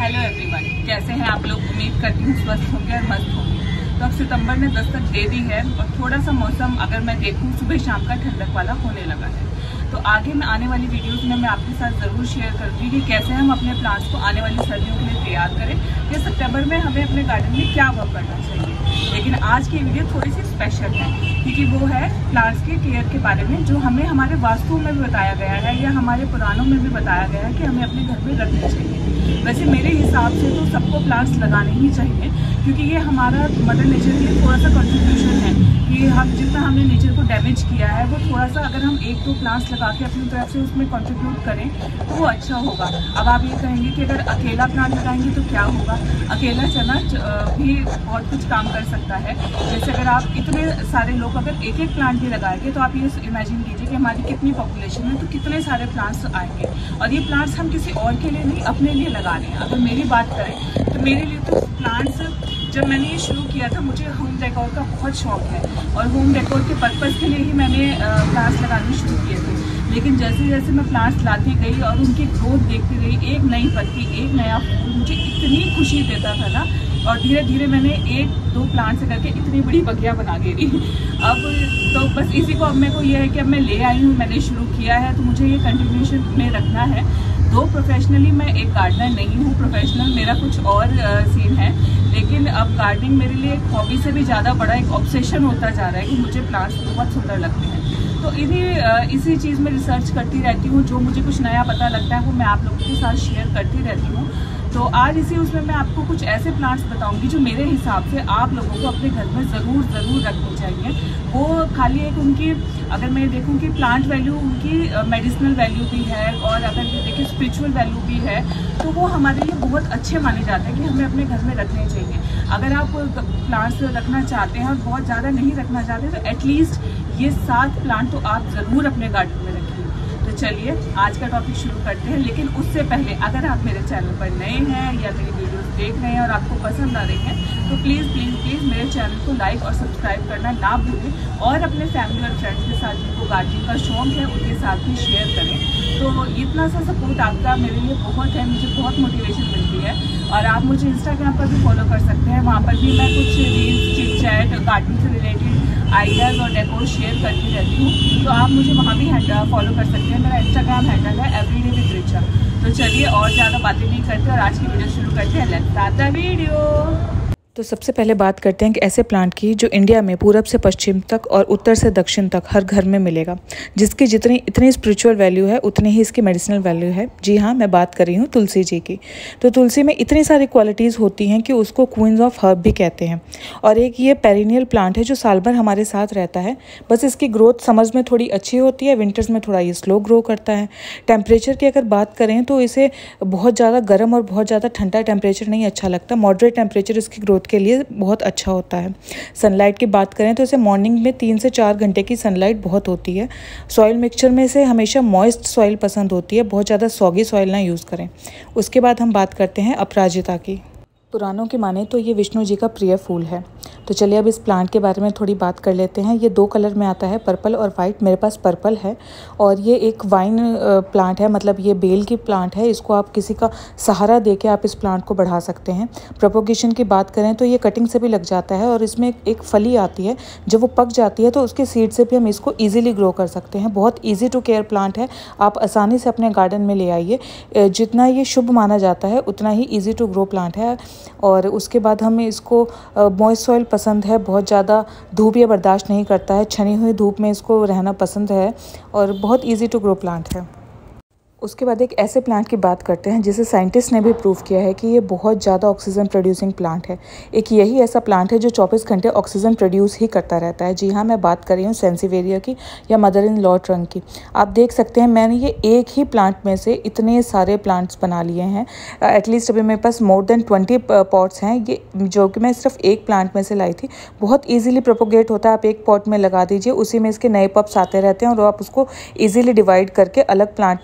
Hello everyone, कैसे हैं आप लोग। उम्मीद करती हूँ स्वस्थ होंगे और मस्त होंगे। तो अब सितंबर ने दस्तक दे दी है और थोड़ा सा मौसम अगर मैं देखूँ सुबह शाम का ठंडक वाला होने लगा है। तो आगे मैं आने वाली वीडियोस में मैं आपके साथ ज़रूर शेयर करूँगी कि कैसे हम अपने प्लांट्स को आने वाली सर्दियों के लिए तैयार करें या सितंबर में हमें अपने गार्डन में क्या वर्क करना चाहिए। लेकिन आज की वीडियो थोड़ी सी स्पेशल है क्योंकि वो है प्लांट्स के केयर के बारे में, जो हमें हमारे वास्तु में भी बताया गया है या हमारे पुराणों में भी बताया गया है कि हमें अपने घर में रखने चाहिए। वैसे मेरे हिसाब से तो सबको प्लांट्स लगाने ही चाहिए क्योंकि ये हमारा मदर नेचर के लिए थोड़ा सा कंट्रीब्यूशन है कि हम जितना हमने नेचर को डैमेज किया है वो थोड़ा सा अगर हम एक दो प्लांट्स लगा के अपनी तरफ से उसमें कंट्रीब्यूट करें तो वो अच्छा होगा। अब आप ये कहेंगे कि अगर अकेला प्लांट लगाएंगे तो क्या होगा। अकेला चना भी बहुत कुछ काम कर सकता है। जैसे अगर आप इतने सारे लोग अगर एक एक प्लांट भी लगाएंगे तो आप ये इमेजिन कीजिए कि हमारी कितनी पॉपुलेशन है, तो कितने सारे प्लांट्स आएंगे। और ये प्लांट्स हम किसी और के लिए नहीं, अपने लिए लगा रहे हैं। अगर मेरी बात करें तो मेरे लिए तो प्लांट्स, जब मैंने ये शुरू किया था, मुझे होम डेकोर का बहुत शौक है और होम डेकोर के पर्पज़ के लिए ही मैंने प्लांट्स लगाने शुरू किए थे। लेकिन जैसे जैसे मैं प्लांट्स लाती गई और उनकी ग्रोथ देखती गई, एक नई पत्ती, एक नया फूल मुझे इतनी खुशी देता था ना। और धीरे धीरे मैंने एक दो प्लांट से करके इतनी बड़ी बगिया बना दी। अब तो बस इसी को अब मेरे को ये है कि अब मैं ले आई हूँ, मैंने शुरू किया है तो मुझे ये कंटिन्यूशन में रखना है। दो प्रोफेशनली मैं एक गार्डनर नहीं हूँ, प्रोफेशनल मेरा कुछ और सीन है। लेकिन अब गार्डनिंग मेरे लिए एक हॉबी से भी ज़्यादा बड़ा एक ऑब्सेशन होता जा रहा है कि मुझे प्लांट्स बहुत सुंदर लगते हैं। तो इसी चीज़ में रिसर्च करती रहती हूँ। जो मुझे कुछ नया पता लगता है वो मैं आप लोगों के साथ शेयर करती रहती हूँ। तो आज उसमें मैं आपको कुछ ऐसे प्लांट्स बताऊंगी जो मेरे हिसाब से आप लोगों को अपने घर में ज़रूर रखने चाहिए। वो खाली एक उनकी, अगर मैं देखूं कि प्लांट वैल्यू उनकी मेडिसिनल वैल्यू भी है और अगर ये देखिए स्पिरिचुअल वैल्यू भी है, तो वो हमारे लिए बहुत अच्छे माने जाते हैं कि हमें अपने घर में रखने चाहिए। अगर आप प्लांट्स रखना चाहते हैं और बहुत ज़्यादा नहीं रखना चाहते तो एटलीस्ट ये 7 प्लांट तो आप ज़रूर अपने गार्डन में रखिए। तो चलिए आज का टॉपिक शुरू करते हैं। लेकिन उससे पहले अगर आप मेरे चैनल पर नए हैं या मेरी वीडियोस देख रहे हैं और आपको पसंद आ रही हैं तो प्लीज़ मेरे चैनल को लाइक और सब्सक्राइब करना ना भूलें और अपने फैमिली और फ्रेंड्स के साथ जिनको गार्डनिंग का शौक है उनके साथ भी शेयर करें। तो इतना सा सपोर्ट आपका मेरे लिए बहुत है, मुझे बहुत मोटिवेशन मिलती है। और आप मुझे इंस्टाग्राम पर भी फॉलो कर सकते हैं, वहाँ पर भी मैं कुछ रील्स, चिट चैट, गार्डनिंग से रिलेटेड आइडियाज़ और डेकोर शेयर करती रहती हूँ। तो आप मुझे वहाँ भी फॉलो कर सकते हैं। मेरा इंस्टाग्राम हैंडल है एवरीडे विद रिचा। तो चलिए और ज़्यादा बातें नहीं करते और आज की वीडियो शुरू करते हैं। Let's start the video. तो सबसे पहले बात करते हैं कि ऐसे प्लांट की जो इंडिया में पूरब से पश्चिम तक और उत्तर से दक्षिण तक हर घर में मिलेगा, जिसकी इतनी स्पिरिचुअल वैल्यू है उतनी ही इसकी मेडिसिनल वैल्यू है। जी हाँ, मैं बात कर रही हूँ तुलसी जी की। तो तुलसी में इतनी सारी क्वालिटीज़ होती हैं कि उसको क्वींस ऑफ हर्ब भी कहते हैं। और एक ये पेरिनियल प्लांट है जो साल भर हमारे साथ रहता है। बस इसकी ग्रोथ समर्स में थोड़ी अच्छी होती है, विंटर्स में थोड़ा ये स्लो ग्रो करता है। टेम्परेचर की अगर बात करें तो इसे बहुत ज़्यादा गर्म और बहुत ज़्यादा ठंडा टेम्परेचर नहीं अच्छा लगता। मॉडरेट टेम्परेचर इसकी ग्रोथ के लिए बहुत अच्छा होता है। सनलाइट की बात करें तो इसे मॉर्निंग में 3 से 4 घंटे की सनलाइट बहुत होती है। सॉइल मिक्सचर में से हमेशा मॉइस्ट सॉइल पसंद होती है, बहुत ज़्यादा सॉगी सॉइल ना यूज़ करें। उसके बाद हम बात करते हैं अपराजिता की। पुराणों की माने तो ये विष्णु जी का प्रिय फूल है। तो चलिए अब इस प्लांट के बारे में थोड़ी बात कर लेते हैं। ये 2 कलर में आता है, पर्पल और वाइट। मेरे पास पर्पल है और ये एक वाइन प्लांट है, मतलब ये बेल की प्लांट है। इसको आप किसी का सहारा देके आप इस प्लांट को बढ़ा सकते हैं। प्रोपोगेशन की बात करें तो ये कटिंग से भी लग जाता है और इसमें एक फली आती है। जब वो पक जाती है तो उसके सीड से भी हम इसको ईजिली ग्रो कर सकते हैं। बहुत ईजी टू केयर प्लांट है, आप आसानी से अपने गार्डन में ले आइए। जितना ये शुभ माना जाता है उतना ही ईजी टू ग्रो प्लांट है। और उसके बाद हमें इसको मॉइस्ट सॉइल पसंद है, बहुत ज़्यादा धूप ये बर्दाश्त नहीं करता है। छनी हुई धूप में इसको रहना पसंद है और बहुत इजी टू ग्रो प्लांट है। उसके बाद एक ऐसे प्लांट की बात करते हैं जिसे साइंटिस्ट ने भी प्रूव किया है कि ये बहुत ज़्यादा ऑक्सीजन प्रोड्यूसिंग प्लांट है। एक यही ऐसा प्लांट है जो 24 घंटे ऑक्सीजन प्रोड्यूस ही करता रहता है। जी हाँ, मैं बात कर रही हूँ सेंसिवेरिया की या मदर इन लॉ ट्रंक की। आप देख सकते हैं मैंने ये एक ही प्लांट में से इतने सारे प्लांट्स बना लिए हैं। एटलीस्ट अभी मेरे पास मोर देन 20 पॉट्स हैं, ये जो कि मैं सिर्फ एक प्लांट में से लाई थी। बहुत ईजिली प्रोपोगेट होता है। आप एक पॉट में लगा दीजिए, उसी में इसके नए पप्स आते रहते हैं और आप उसको ईजिली डिवाइड करके अलग प्लांट में लगा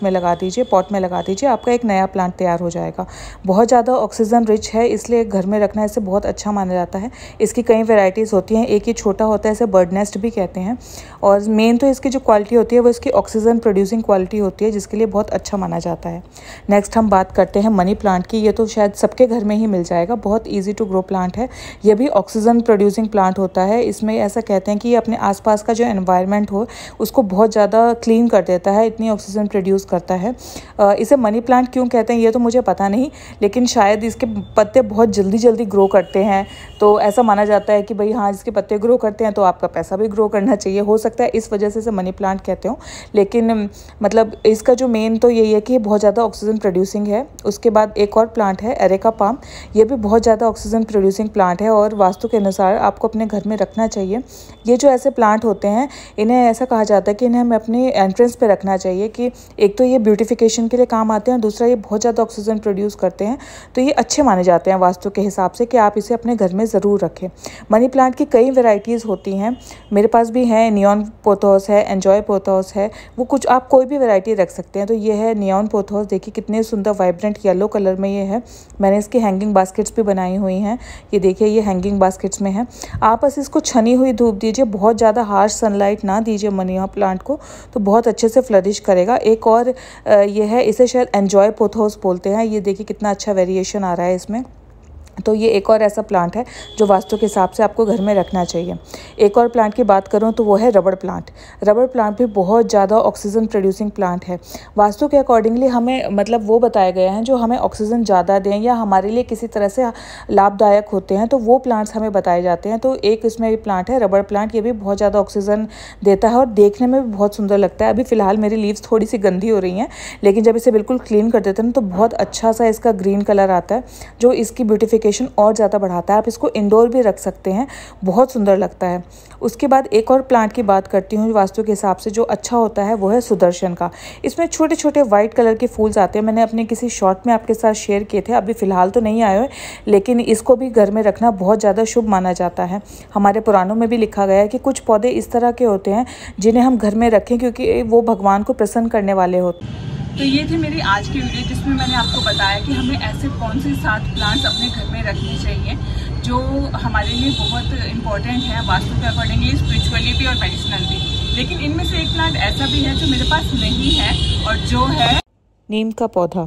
दीजिए, पॉट में लगा दीजिए, आपका एक नया प्लांट तैयार हो जाएगा। बहुत ज़्यादा ऑक्सीजन रिच है, इसलिए घर में रखना इसे बहुत अच्छा माना जाता है। इसकी कई वेराइटीज़ होती हैं, एक ये छोटा होता है, इसे बर्ड नेस्ट भी कहते हैं। और मेन तो इसकी जो क्वालिटी होती है वो इसकी ऑक्सीजन प्रोड्यूसिंग क्वालिटी होती है, जिसके लिए बहुत अच्छा माना जाता है। नेक्स्ट हम बात करते हैं मनी प्लांट की। ये तो शायद सबके घर में ही मिल जाएगा, बहुत ईजी टू ग्रो प्लांट है। ये भी ऑक्सीजन प्रोड्यूसिंग प्लांट होता है। इसमें ऐसा कहते हैं कि ये अपने आसपास का जो एनवायरनमेंट हो उसको बहुत ज़्यादा क्लीन कर देता है, इतनी ऑक्सीजन प्रोड्यूस करता है। इसे मनी प्लांट क्यों कहते हैं ये तो मुझे पता नहीं, लेकिन शायद इसके पत्ते बहुत जल्दी ग्रो करते हैं, तो ऐसा माना जाता है कि भाई हाँ, इसके पत्ते ग्रो करते हैं तो आपका पैसा भी ग्रो करना चाहिए। हो सकता है इस वजह से इसे मनी प्लांट कहते हो, लेकिन मतलब इसका जो मेन तो यही है कि ये बहुत ज़्यादा ऑक्सीजन प्रोड्यूसिंग है। उसके बाद एक और प्लांट है एरेका पाम। ये भी बहुत ज़्यादा ऑक्सीजन प्रोड्यूसिंग प्लांट है और वास्तु के अनुसार आपको अपने घर में रखना चाहिए। ये जो ऐसे प्लांट होते हैं, इन्हें ऐसा कहा जाता है कि इन्हें हमें अपने एंट्रेंस पे रखना चाहिए कि एक तो ये ब्यूटिफिकेशन के लिए काम आते हैं, दूसरा ये बहुत ज़्यादा ऑक्सीजन प्रोड्यूस करते हैं, तो ये अच्छे माने जाते हैं वास्तु के हिसाब से कि आप इसे अपने घर में ज़रूर रखें। मनी प्लांट की कई वेराइटीज़ होती हैं, मेरे पास भी है, नियॉन पोथोस है, एन्जॉय पोथोस है, वो कुछ आप कोई भी वैरायटी रख सकते हैं। तो ये है नियॉन पोथोस, देखिए कितने सुंदर वाइब्रेंट येलो कलर में ये है। मैंने इसकी हैंगिंग बास्केट्स भी बनाई हुई हैं, ये देखिए ये हैंगिंग बास्केट्स में है। आप बस इसको छनी हुई धूप दीजिए, बहुत ज़्यादा हार्श सनलाइट ना दीजिए मनी प्लांट को, तो बहुत अच्छे से फ्लरिश करेगा। एक और ये है, इसे शायद एन्जॉय पोथोस बोलते हैं। ये देखिए कितना अच्छा वेरिएशन आ रहा है इसमें। तो ये एक और ऐसा प्लांट है जो वास्तु के हिसाब से आपको घर में रखना चाहिए। एक और प्लांट की बात करूँ तो वो है रबड़ प्लांट। रबड़ प्लांट भी बहुत ज़्यादा ऑक्सीजन प्रोड्यूसिंग प्लांट है। वास्तु के अकॉर्डिंगली हमें मतलब वो बताए गए हैं जो हमें ऑक्सीजन ज़्यादा दें या हमारे लिए किसी तरह से लाभदायक होते हैं, तो वो प्लांट्स हमें बताए जाते हैं। तो एक इसमें भी प्लांट है रबड़ प्लांट, ये भी बहुत ज़्यादा ऑक्सीजन देता है और देखने में भी बहुत सुंदर लगता है। अभी फ़िलहाल मेरी लीव्स थोड़ी सी गंदी हो रही हैं, लेकिन जब इसे बिल्कुल क्लीन कर देते हैं तो बहुत अच्छा सा इसका ग्रीन कलर आता है, जो इसकी ब्यूटिफिकेशन और ज़्यादा बढ़ाता है। आप इसको इंडोर भी रख सकते हैं, बहुत सुंदर लगता है। उसके बाद एक और प्लांट की बात करती हूँ वास्तु के हिसाब से जो अच्छा होता है, वो है सुदर्शन का। इसमें छोटे छोटे वाइट कलर के फूल्स आते हैं, मैंने अपने किसी शॉर्ट में आपके साथ शेयर किए थे, अभी फ़िलहाल तो नहीं आए हुए, लेकिन इसको भी घर में रखना बहुत ज़्यादा शुभ माना जाता है। हमारे पुराणों में भी लिखा गया है कि कुछ पौधे इस तरह के होते हैं जिन्हें हम घर में रखें क्योंकि वो भगवान को प्रसन्न करने वाले होते हैं। तो ये थी मेरी आज की वीडियो, जिसमें मैंने आपको बताया कि हमें ऐसे कौन से 7 प्लांट्स अपने घर में रखने चाहिए जो हमारे लिए बहुत इंपॉर्टेंट है वास्तु के अकॉर्डिंगली, स्पिरिचुअली भी और मेडिसिनल भी। लेकिन इनमें से एक प्लांट ऐसा भी है जो मेरे पास नहीं है, और जो है नीम का पौधा।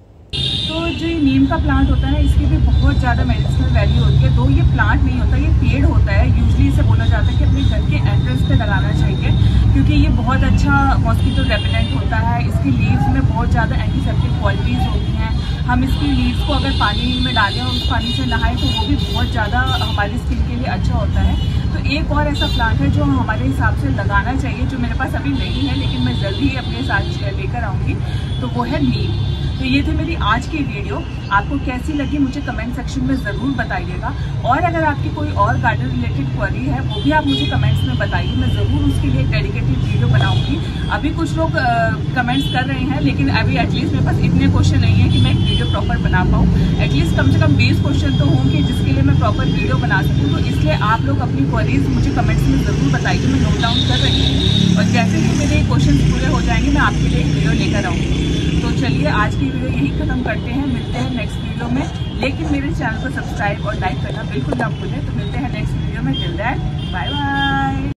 तो जो ये नीम का प्लांट होता है, इसकी भी बहुत ज़्यादा मेडिसिनल वैल्यू होती है। दो ये प्लांट नहीं होता, ये पेड़ होता है। यूजली इसे बोला जाता है कि अपने घर के एंट्रेंस पे लगाना चाहिए, क्योंकि ये बहुत अच्छा मॉस्किटो रेपेलेंट होता है। इसकी लीव्स में बहुत ज़्यादा एंटीसेप्टिक क्वालिटीज़ होती हैं। हम इसकी लीव्स को अगर पानी में डालें और उस पानी से नहाएं तो वो भी बहुत ज़्यादा हमारी स्किन के लिए अच्छा होता है। तो एक और ऐसा प्लांट है जो हमारे हिसाब से लगाना चाहिए, जो मेरे पास अभी नहीं है, लेकिन मैं जल्दी ही अपने साथ लेकर आऊँगी, तो वो है नीम। तो ये थी मेरी आज की वीडियो। आपको कैसी लगी मुझे कमेंट सेक्शन में ज़रूर बताइएगा, और अगर आपकी कोई और गार्डन रिलेटेड क्वेरी है वो भी आप मुझे कमेंट्स में बताइए, मैं ज़रूर उसके लिए एक डेडिकेटेड वीडियो बनाऊंगी। अभी कुछ लोग कमेंट्स कर रहे हैं, लेकिन अभी एटलीस्ट मेरे पास इतने क्वेश्चन नहीं है कि मैं एक वीडियो प्रॉपर बना पाऊँ। एटलीस्ट कम से कम 20 क्वेश्चन तो होंगे जिसके लिए मैं प्रॉपर वीडियो बना सकूँ। तो इसलिए आप लोग अपनी क्वेरीज मुझे कमेंट्स में ज़रूर बताइए, मैं नोट डाउन कर रही हूँ, और जैसे ही मेरे क्वेश्चन पूरे हो जाएंगे मैं आपके लिए एक वीडियो लेकर आऊँगी। तो चलिए आज की वीडियो यही खत्म करते हैं, मिलते हैं नेक्स्ट वीडियो में। लेकिन मेरे चैनल को सब्सक्राइब और लाइक करना बिल्कुल ना भूलें। तो मिलते हैं नेक्स्ट वीडियो में, टिल दैट बाय बाय।